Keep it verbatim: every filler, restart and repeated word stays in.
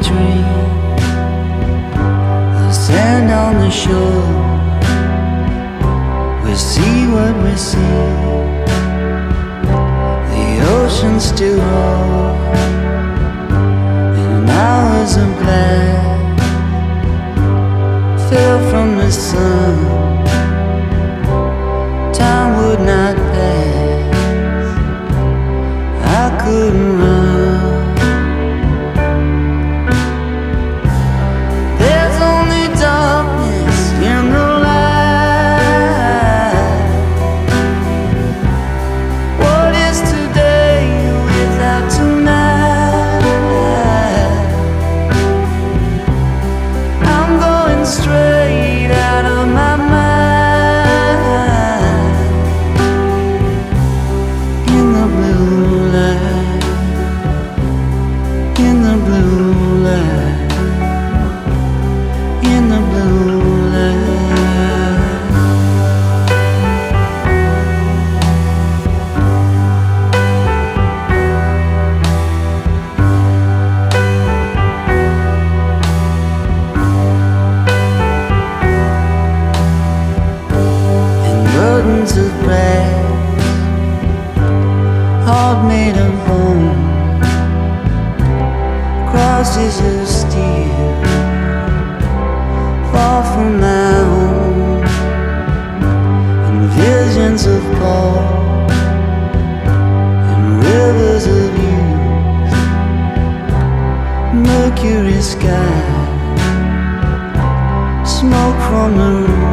dream of sand on the shore. We see what we see, the ocean still roars in hours of glass. Fell from the sun, time would not pass. I couldn't run. There's only darkness in the light. What is today without tonight? I'm going straight out of my mind in the blue light, in the blue light, in the blue light. And burdens of brass, heart made of bone, crosses of steel, far from my home. And visions of Paul and rivers of youth, Mercury sky, smoke from the roof.